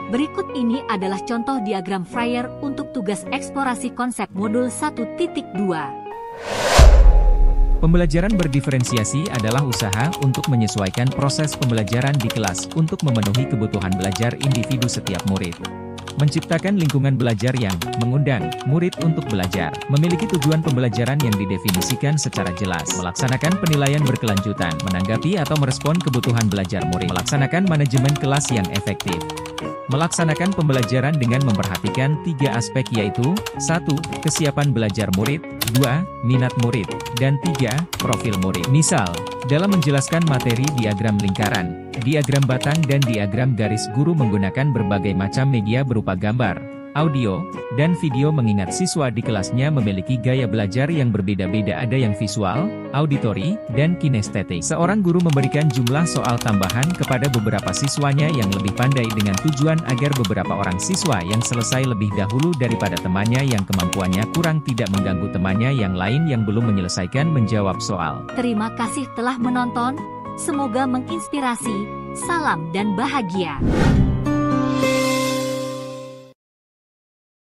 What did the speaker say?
Berikut ini adalah contoh diagram Fryer untuk tugas eksplorasi konsep modul 1.2. Pembelajaran berdiferensiasi adalah usaha untuk menyesuaikan proses pembelajaran di kelas untuk memenuhi kebutuhan belajar individu setiap murid. Menciptakan lingkungan belajar yang mengundang murid untuk belajar, memiliki tujuan pembelajaran yang didefinisikan secara jelas, melaksanakan penilaian berkelanjutan, menanggapi atau merespon kebutuhan belajar murid, melaksanakan manajemen kelas yang efektif. Melaksanakan pembelajaran dengan memperhatikan 3 aspek yaitu 1. Kesiapan belajar murid, 2. Minat murid, dan 3. Profil murid. Misal, dalam menjelaskan materi diagram lingkaran, diagram batang dan diagram garis, guru menggunakan berbagai macam media berupa gambar, audio, dan video mengingat siswa di kelasnya memiliki gaya belajar yang berbeda-beda, ada yang visual, auditori, dan kinestetik. Seorang guru memberikan jumlah soal tambahan kepada beberapa siswanya yang lebih pandai dengan tujuan agar beberapa orang siswa yang selesai lebih dahulu daripada temannya yang kemampuannya kurang tidak mengganggu temannya yang lain yang belum menyelesaikan menjawab soal. Terima kasih telah menonton, semoga menginspirasi, salam dan bahagia.